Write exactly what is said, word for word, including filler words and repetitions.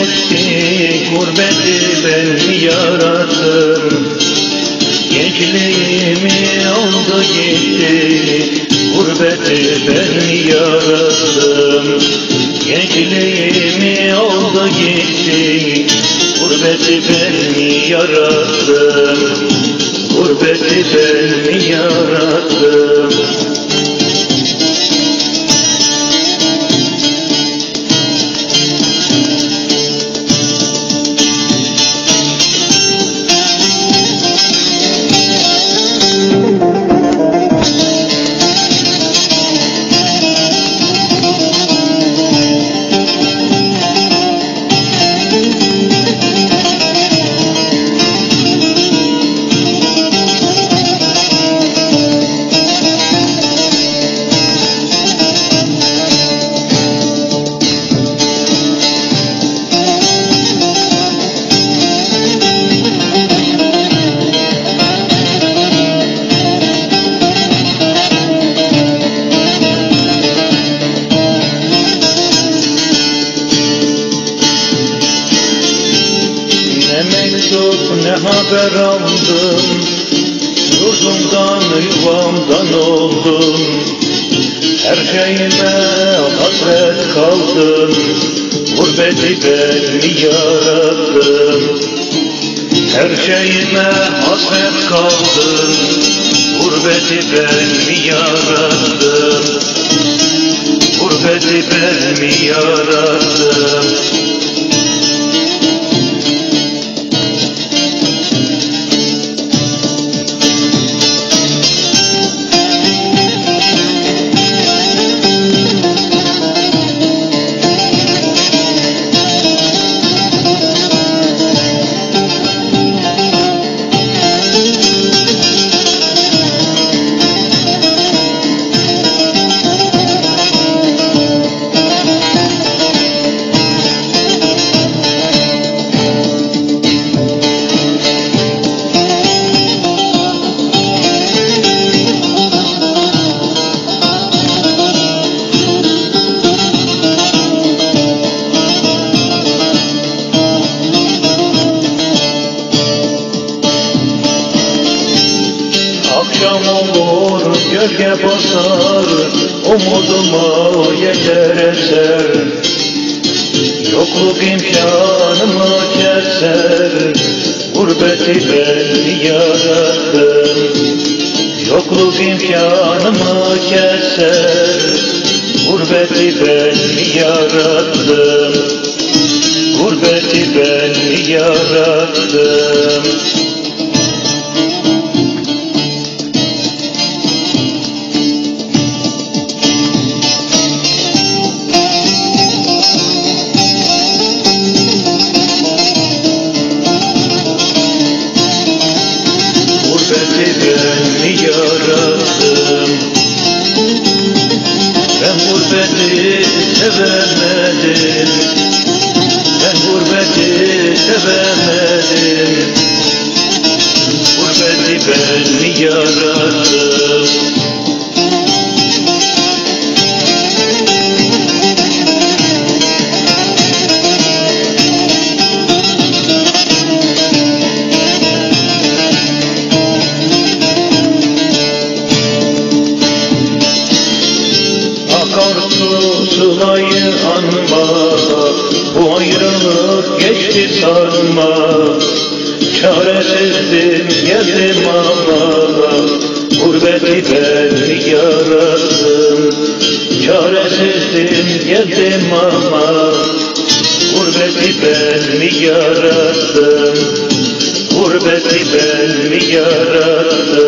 gitti, gurbeti ben mi yarattım? Gençliğimi aldı gitti, gurbeti ben mi yarattım? Gençliğimi aldı gitti, gurbeti ben mi yarattım? Gurbeti ben mi yarattım? Ne haber aldım, yurdumdan yuvamdan oldum. Her şeyime hasret kaldım, gurbeti ben mi yarattım? Her şeyime hasret kaldım, gurbeti ben mi yarattım? Gurbeti ben mi yarattım? Akşam olur, gölge basar, umuduma yeter eser. Yokluk imkanımı keser, gurbeti ben mi yarattım? Yokluk imkanımı keser, gurbeti ben mi yarattım? Gurbeti ben mi yarattım? Gurbeti ben mi yarattım? Ben gurbeti sevemedim, ben gurbeti sevemedim. Gurbeti ben mi yarattım? Sulayı anma, bu ayrılık geçti sanma. Çaresizdim geldim ama, gurbeti ben mi yarattım? Çaresizdim geldim ama, gurbeti ben mi yarattım? Gurbeti ben mi yarattım?